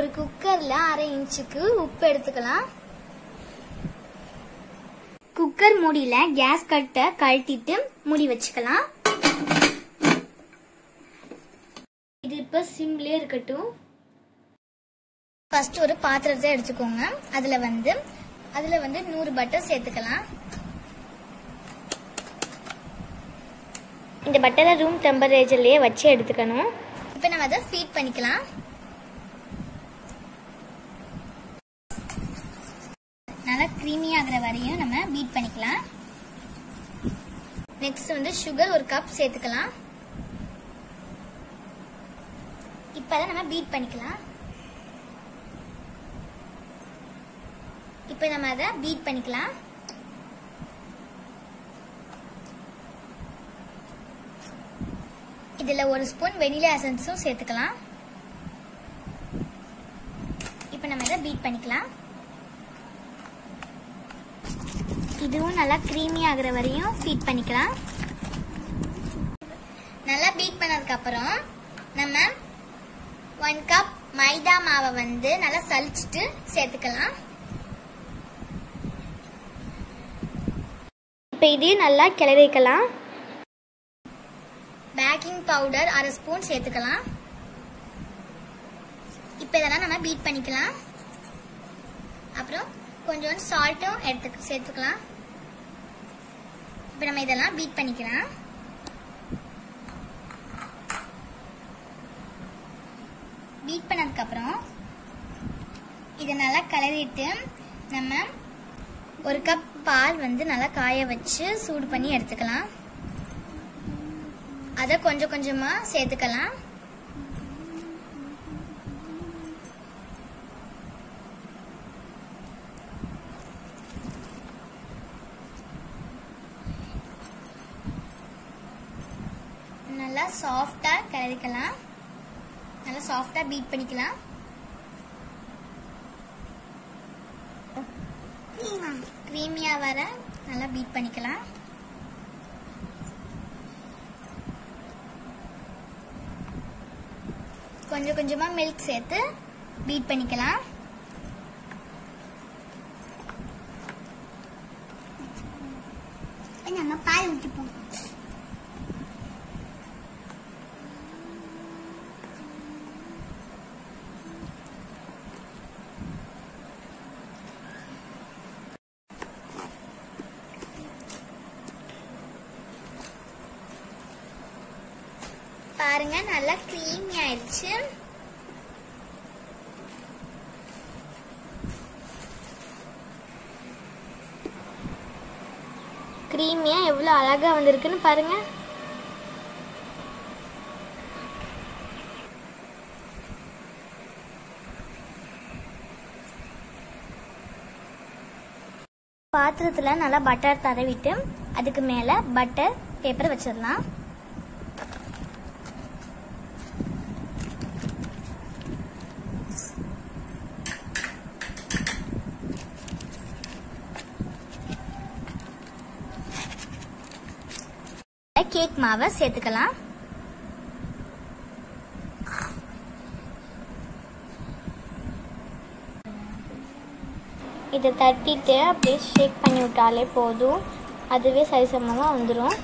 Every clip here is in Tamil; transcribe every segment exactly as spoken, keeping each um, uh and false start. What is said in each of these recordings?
ஒரு குக்கர்ல அரை இன்ச்சுக்கு உப்பு எடுத்துக்கலாம். குக்கர் மூடியில கேஸ் கட்டை கழட்டிட்டு மூடி வச்சுக்கலாம். இது இப்ப சிம்லயே இருக்கட்டும். ஃபர்ஸ்ட் ஒரு பாத்திரத்தை எடுத்துக்கோங்க. அதுல வந்து அதுல வந்து நூறு பட்டர் சேர்த்துக்கலாம். இந்த பட்டரை ரூம் டெம்பரேச்சர்லயே வச்சு எடுத்துக்கணும். இப்ப நம்ம அதை ஃபீட் பண்ணிக்கலாம். நல்லா கிரீமி ஆகிற வரையும் நம்ம பீட் பண்ணிக்கலாம். நெக்ஸ்ட் வந்து சுகர் ஒரு கப் சேர்த்துக்கலாம். இப்ப அதை நம்ம பீட் பண்ணிக்கலாம். இப்ப நம்ம அதை பீட் பண்ணிக்கலாம். இதுல ஒரு ஸ்பூன் வெனிலா எசன்ஸும் சேர்த்துக்கலாம். இப்ப நம்ம இதை பீட் பண்ணிக்கலாம். இதுவும் நல்லா கிரீமி ஆகுற வரையும் பீட் பண்ணிக்கலாம். நல்லா பீட் பண்ணதுக்கு அப்புறம் நம்ம ஒன் கப் மைதா மாவை வந்து நல்லா சலிச்சிட்டு சேர்த்துக்கலாம். இப்ப இதையும் நல்லா கிளறிக்கலாம். பேக்கிங் பவுடர் அரை ஸ்பூன் சேர்த்துக்கலாம். இப்ப இதெல்லாம் நம்ம பீட் பண்ணிக்கலாம். அப்புறம் கொஞ்சம் சால்ட்டும் எடுத்து சேர்த்துக்கலாம். இப்ப நம்ம இதெல்லாம் பீட் பண்ணிக்கலாம். பீட் பண்ணதுக்கு அப்புறம் இதை நல்லா கலரிட்டு நம்ம ஒரு கப் பால் வந்து நல்லா காய வச்சு சூடு பண்ணி எடுத்துக்கலாம். அதை கொஞ்சம் கொஞ்சமா சேர்த்துக்கலாம். நல்லா சாஃப்டா கலரிக்கலாம். நல்லா சாஃப்டா பீட் பண்ணிக்கலாம். கிரீமியா வர நல்லா பீட் பண்ணிக்கலாம். கொஞ்சம் கொஞ்சமா மில்க் சேர்த்து பீட் பண்ணிக்கலாம். நம்ம பால் ஊத்திப்போம். பாருங்க நல்லா கிரீமி ஆயிடுச்சு. கிரீமியா எவ்வளவு அழகா வந்திருக்குன்னு பாருங்க. பாத்திரத்துல நல்லா பட்டர் தடவிட்டு அதுக்கு மேல பட்டர் பேப்பர் வச்சிடலாம். கேக் மாவை சேர்த்துக்கலாம். இதை தட்டிட்டு அப்படியே ஷேக் பண்ணி விட்டாலே போதும். அதுவே சரிசமமா வந்துடும்.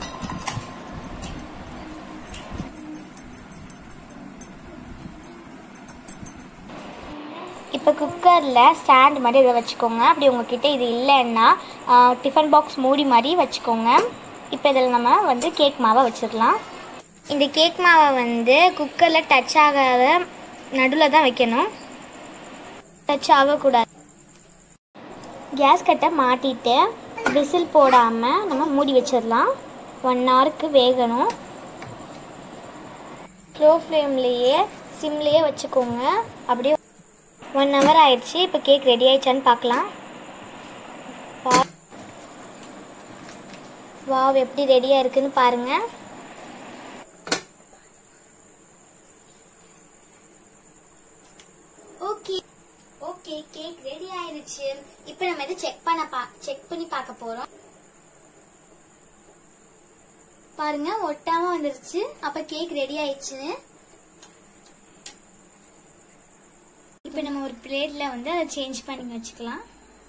இப்போ குக்கரில் ஸ்டாண்ட் மாதிரி இதை வச்சுக்கோங்க. அப்படி உங்ககிட்ட இது இல்லைன்னா டிஃபன் பாக்ஸ் மூடி மாதிரி வச்சுக்கோங்க. இப்போ இதில் நம்ம வந்து கேக் மாவை வச்சிடலாம். இந்த கேக் மாவை வந்து குக்கரில் டச் ஆகாத நடுவில் தான் வைக்கணும். டச் ஆகக்கூடாது. கேஸ் கட்டை மாட்டிட்டு விசில் போடாமல் நம்ம மூடி வச்சிடலாம். ஒன் ஹவருக்கு வேகணும். ஸ்லோ ஃப்ளேம்லேயே சிம்லேயே வச்சுக்கோங்க. அப்படியே ஒன் ஹவர் ஆயிடுச்சு. இப்போ கேக் ரெடி ஆயிடுச்சான்னு பார்க்கலாம். வாவ், எப்படி ரெடியாக இருக்குன்னு பாருங்க. ஓகே ஓகே கேக் ரெடி ஆயிடுச்சு. இப்போ நம்ம இதை செக் பண்ண பா செக் பண்ணி பார்க்க போறோம். பாருங்க, ஒட்டாம வந்துருச்சு. அப்ப கேக் ரெடி ஆயிடுச்சுன்னு. இப்போ நம்ம பிளேட்டில் வந்து அதை சேஞ்ச் பண்ணி வச்சுக்கலாம்.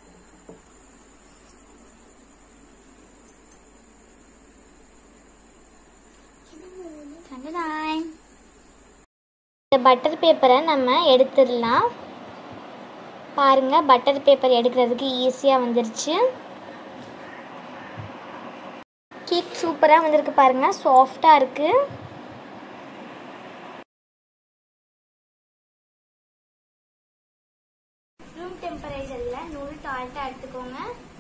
இந்த பட்டர் பேப்பரை நம்ம எடுத்துடலாம். பாருங்கள், பட்டர் பேப்பர் எடுக்கிறதுக்கு ஈஸியாக வந்துருச்சு. கேக் சூப்பராக வந்திருக்கு பாருங்கள், சாஃப்டாக இருக்குது. ரூம் டெம்பரேச்சரில் நூறு டால்ட்டாக எடுத்துக்கோங்க.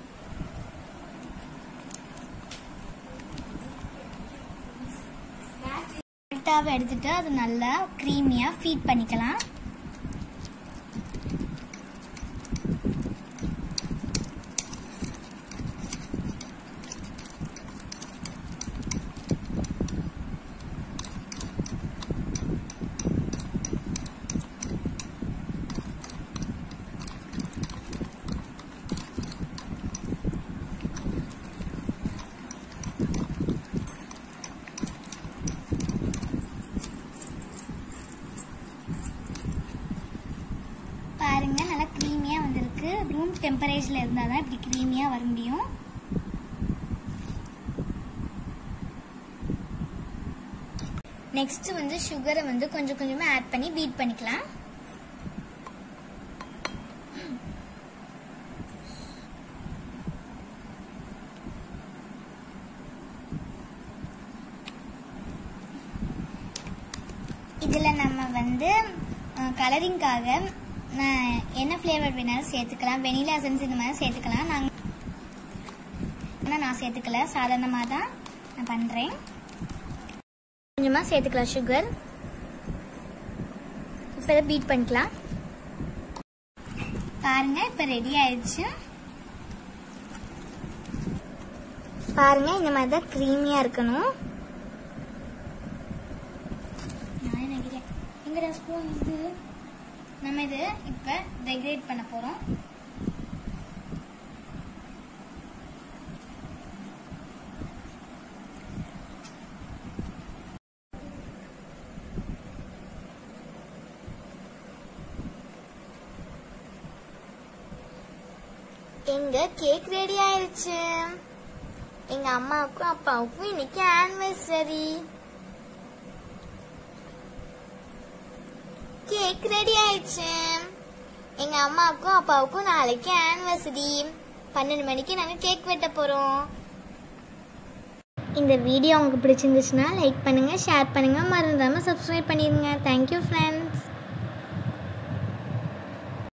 டால்ட்டாவை எடுத்துட்டு அது நல்லா க்ரீமியாக ஃபீட் பண்ணிக்கலாம். பாருங்க, நல்லா க்ரீமியாக வந்திருக்கு. ரூம் டெம்பரேச்சரில் இருந்தால் தான் இப்படி க்ரீமியாக வர முடியும். நெக்ஸ்ட் வந்து சுகரை வந்து கொஞ்சம் கொஞ்சமாக ஆட் பண்ணி பீட் பண்ணிக்கலாம். இதில் நம்ம வந்து கலரிங்காக என்ன ஃப்ளேவர் வேணாலும் சேர்த்துக்கலாம். வெனிலா எசன்ஸ் இந்த மாதிரி சேர்த்துக்கலாம். நாங்கள் ஆனால் நான் சேர்த்துக்கல, சாதாரணமாக தான் நான் பண்ணுறேன். கொஞ்சமாக சேர்த்துக்கலாம் சுகர். இப்போ இதை பீட் பண்ணிக்கலாம். பாருங்க, இப்போ ரெடி ஆயிடுச்சு. பாருங்க, இந்த மாதிரி தான் க்ரீமியாக இருக்கணும். நான் நினைக்கிறேன் எங்கடா ஸ்பூன் இது. நம்ம இது இப்போ டெக்கரேட் பண்ண போகிறோம். எங்க கேக் ரெடி ஆயிடுச்சு. எங்க அம்மாவுக்கும் அப்பாவுக்கும் இன்னைக்கு ஆனிவர்சரி. கேக் ரெடி ஆயிடுச்சு. எங்க அம்மாவுக்கும் அப்பாவுக்கும் நாளைக்கு ஆனிவர்சரி. பன்னெண்டு மணிக்கு நாங்க கேக் வெட்ட போறோம். இந்த வீடியோ உங்களுக்கு பிடிச்சிருந்துச்சுன்னா லைக் பண்ணுங்க, ஷேர் பண்ணுங்க, மறந்துடாம சப்ஸ்கிரைப் பண்ணிருங்க. Thank you friends.